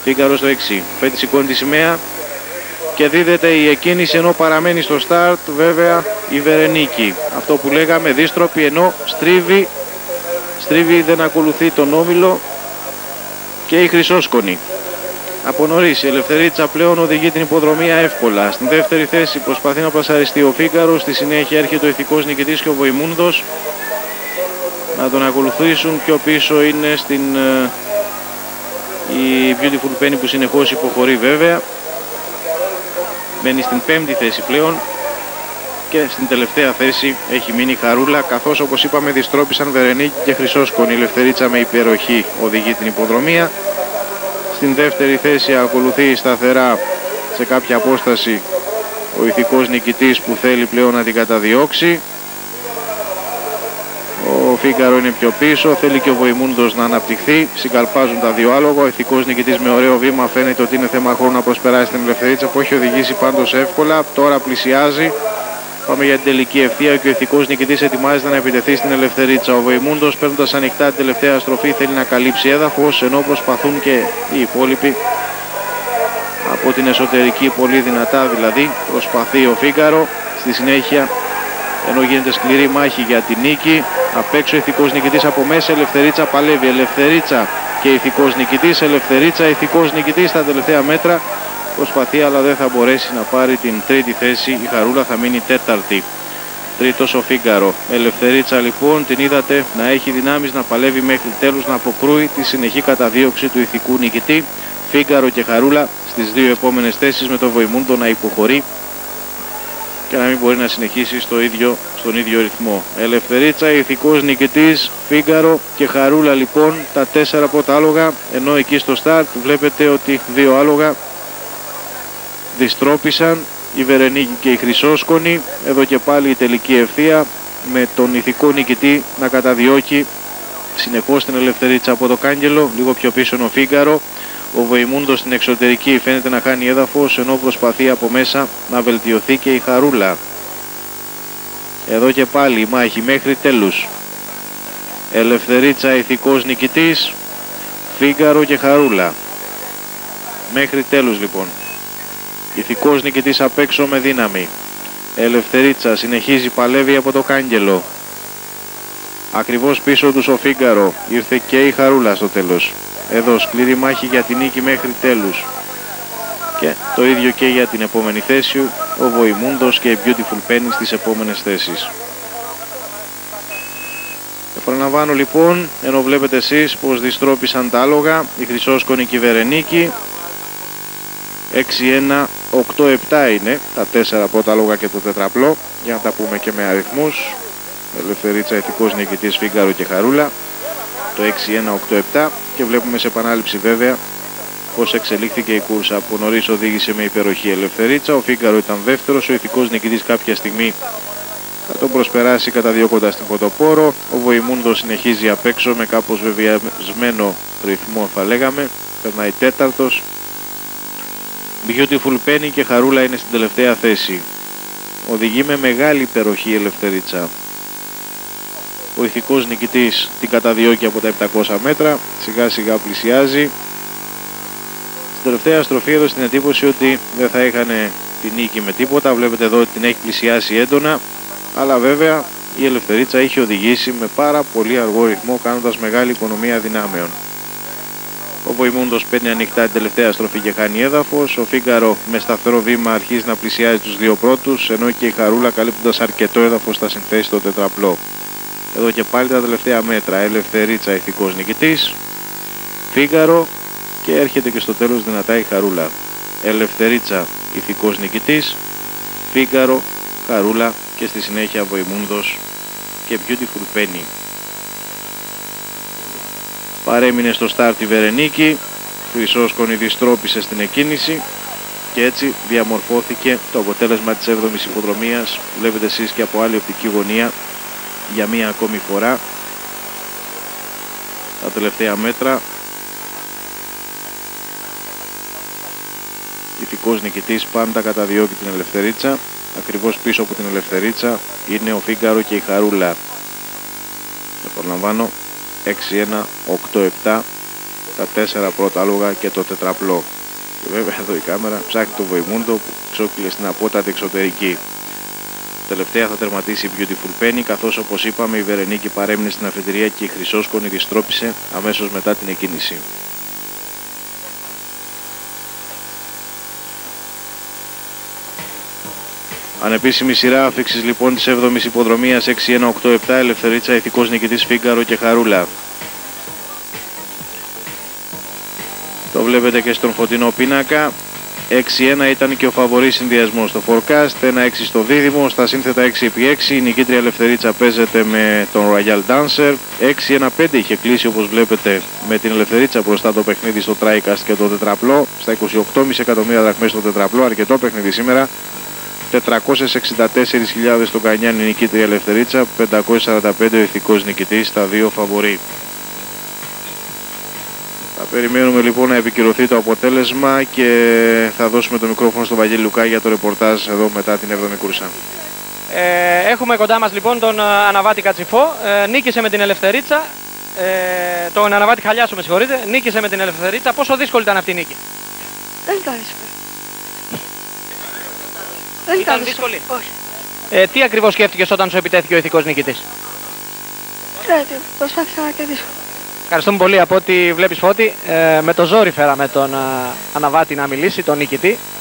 Φίγκαρο στο 6. Φέτη σηκώνει τη σημαία και δίδεται η εκκίνηση, ενώ παραμένει στο στάρτ βέβαια η Βερενίκη. Αυτό που λέγαμε, δίστροπη, ενώ στρίβει, δεν ακολουθεί τον όμιλο και η Χρυσόσκονη. Από νωρίς η Ελευθερίτσα πλέον οδηγεί την υποδρομία εύκολα. Στην δεύτερη θέση προσπαθεί να πλασαριστεί ο Φίγκαρο. Στη συνέχεια έρχεται ο ηθικός νικητής και ο Βοημούνδος να τον ακολουθήσουν. Πιο πίσω είναι η Beautiful Penny που συνεχώς υποχωρεί βέβαια. Μένει στην πέμπτη θέση πλέον και στην τελευταία θέση έχει μείνει η Χαρούλα, καθώς όπως είπαμε διστρόπησαν Βερενίκη και Χρυσόσκονη. Η Ελευθερίτσα με υπεροχή οδηγεί την υποδρομία. Στην δεύτερη θέση ακολουθεί σταθερά σε κάποια απόσταση ο ηθικός νικητής που θέλει πλέον να την καταδιώξει. Ο Φίγκαρο είναι πιο πίσω, θέλει και ο Βοημούνδος να αναπτυχθεί. Συγκαλπάζουν τα δύο άλογα. Ο ηθικός νικητής με ωραίο βήμα, φαίνεται ότι είναι θέμα χρόνου να προσπεράσει την Ελευθερίτσα που έχει οδηγήσει πάντως εύκολα. Τώρα πλησιάζει. Πάμε για την τελική ευθεία και ο ηθικός νικητής ετοιμάζεται να επιτεθεί στην Ελευθερίτσα. Ο Βοημούνδος, παίρνοντας ανοιχτά την τελευταία στροφή, θέλει να καλύψει έδαφος, ενώ προσπαθούν και οι υπόλοιποι από την εσωτερική, πολύ δυνατά δηλαδή. Προσπαθεί ο Φίγκαρο. Στη συνέχεια, ενώ γίνεται σκληρή μάχη για την νίκη, απ' έξω ηθικός νικητής, από μέσα Ελευθερίτσα παλεύει. Ελευθερίτσα και ηθικός νικητής. Ελευθερίτσα, ηθικός νικητής στα τελευταία μέτρα. Προσπαθεί, αλλά δεν θα μπορέσει να πάρει την τρίτη θέση. Η Χαρούλα θα μείνει τέταρτη. Τρίτος ο Φίγκαρο. Ελευθερίτσα λοιπόν την είδατε να έχει δυνάμεις να παλεύει μέχρι τέλους, να αποκρούει τη συνεχή καταδίωξη του ηθικού νικητή. Φίγκαρο και Χαρούλα στις δύο επόμενες θέσεις, με τον Βοημούντο να υποχωρεί και να μην μπορεί να συνεχίσει στον ίδιο ρυθμό. Ελευθερίτσα, ηθικός νικητής, Φίγκαρο και Χαρούλα λοιπόν τα 4 πρώτα άλογα, ενώ εκεί στο στάρτ βλέπετε ότι δύο άλογα διστρόπησαν, η Βερενίκη και η Χρυσόσκονη. Εδώ και πάλι η τελική ευθεία με τον ηθικό νικητή να καταδιώκει συνεχώς την Ελευθερίτσα από το κάγκελο. Λίγο πιο πίσω είναι ο Φίγκαρο. Ο Βοημούντος στην εξωτερική φαίνεται να χάνει έδαφος, ενώ προσπαθεί από μέσα να βελτιωθεί και η Χαρούλα. Εδώ και πάλι η μάχη μέχρι τέλους. Ελευθερίτσα, ηθικός νικητής, Φίγκαρο και Χαρούλα. Μέχρι τέλους λοιπόν. Ηθικός νικητής απ' έξω με δύναμη. Ελευθερίτσα συνεχίζει, παλεύει από το κάγκελο. Ακριβώς πίσω τους ο Φίγκαρο. Ήρθε και η Χαρούλα στο τέλος. Εδώ σκληρή μάχη για την νίκη μέχρι τέλους. Και το ίδιο και για την επόμενη θέση. Ο Βοημούντος και η Beautiful Penny στις επόμενες θέσεις. Επαναλαμβάνω λοιπόν, ενώ βλέπετε εσείς πως διστρόπησαν τα άλογα, η Χρυσόσκονη και η Βερενίκη. 6-1, 8-7 είναι τα 4 πρώτα άλογα και το τετραπλό, για να τα πούμε και με αριθμούς. Ελευθερίτσα, ηθικός νικητής, Φίγκαρο και Χαρούλα. Το 6-1, 8-7 και βλέπουμε σε επανάληψη βέβαια πως εξελίχθηκε η κούρσα. Από νωρίς οδήγησε με υπεροχή Ελευθερίτσα, ο Φίγκαρο ήταν δεύτερος, ο ηθικός νικητής κάποια στιγμή θα τον προσπεράσει καταδιώκοντας την πρωτοπόρο. Ο Βοημούντος συνεχίζει απ' έξω με κάπως βεβαιασμένο ρυθμό θα λέγαμε, περνάει τέταρτος. Beautiful Penny και Χαρούλα είναι στην τελευταία θέση. Οδηγεί με μεγάλη υπεροχή η Ελευθερίτσα. Ο ηθικός νικητής την καταδιώκει από τα 700 μέτρα, σιγά σιγά πλησιάζει. Στην τελευταία στροφή έδωσε την εντύπωση ότι δεν θα είχαν την νίκη με τίποτα. Βλέπετε εδώ ότι την έχει πλησιάσει έντονα, αλλά βέβαια η Ελευθερίτσα έχει οδηγήσει με πάρα πολύ αργό ρυθμό, κάνοντας μεγάλη οικονομία δυνάμεων. Ο Βοημούντος παίρνει ανοιχτά την τελευταία στροφή και χάνει έδαφος. Ο Φίγκαρο με σταθερό βήμα αρχίζει να πλησιάζει τους δύο πρώτους, ενώ και η Χαρούλα, καλύπτοντας αρκετό έδαφος, θα συνθέσει το τετραπλό. Εδώ και πάλι τα τελευταία μέτρα. Ελευθερίτσα, ηθικός νικητής, Φίγκαρο και έρχεται και στο τέλος δυνατά η Χαρούλα. Ελευθερίτσα, ηθικός νικητής, Φίγκαρο, Χαρούλα και στη συνέχεια Βοημούντος και Beautiful Penny. Παρέμεινε στο στάρτ η Βερενίκη, Χρυσόσκονη διστρόπησε στην εκκίνηση και έτσι διαμορφώθηκε το αποτέλεσμα της 7ης υποδρομίας. Βλέπετε εσείς και από άλλη οπτική γωνία για μία ακόμη φορά τα τελευταία μέτρα. Ηθικός νικητής πάντα καταδιώκει την Ελευθερίτσα. Ακριβώς πίσω από την Ελευθερίτσα είναι ο Φίγκαρο και η Χαρούλα. Επαναλαμβάνω, 6-1, 8-7 τα τα 4 πρώτα άλογα και το τετραπλό. Και βέβαια εδώ η κάμερα ψάχνει το Βοημούντο που ξόκυλε στην απότατη εξωτερική. Τελευταία θα τερματίσει η Beautiful Penny, καθώς όπως είπαμε η Βερενίκη παρέμεινε στην αφετηρία και η Χρυσόσκονη διστρόπισε αμέσως μετά την εκκίνηση. Ανεπίσημη σειρά άφηξης λοιπόν της 7ης υποδρομίας 6-1-8-7, Ελευθερίτσα, ηθικός νικητής Φίγκαρο και Χαρούλα. Το βλέπετε και στον φωτεινό πίνακα. 6-1 ήταν και ο φαβορής συνδυασμός στο forecast, 1-6 στο δίδυμο, στα σύνθετα 6x6, η νικήτρια Ελευθερίτσα παίζεται με τον Royal Dancer, 6-1-5 είχε κλείσει όπως βλέπετε με την Ελευθερίτσα μπροστά το παιχνίδι στο TriCast και το τετραπλό, στα 28,5 εκατομμύρια δραχμές στο τετραπλό, αρκετό παιχνίδι σήμερα, 464.000 στον Κανιάνι η νικήτρια Ελευθερίτσα, 545 ο ηθικός νικητής στα δύο φαβορί. Θα περιμένουμε λοιπόν να επικυρωθεί το αποτέλεσμα και θα δώσουμε το μικρόφωνο στον Βαγγέλη Λουκά για το ρεπορτάζ εδώ μετά την 7η κούρσα. Έχουμε κοντά μας λοιπόν τον Αναβάτη Κατσιφό, νίκησε με την Ελευθερίτσα, τον Αναβάτη Χαλιάσο με συγχωρείτε, νίκησε με την Ελευθερίτσα. Πόσο δύσκολη ήταν αυτή η νίκη? Δεν ήταν δύσκολη. Δεν ήταν δύσκολη. Όχι. Τι ακριβώς σκέφτηκες όταν σου επιτέθηκε ο ηθικός νικητής? Ξέρετε, προσπάθησα να κερδίσω. Ευχαριστούμε πολύ. Από ό,τι βλέπεις Φώτη, με το ζόρι φέραμε τον Αναβάτη να μιλήσει, τον νικητή.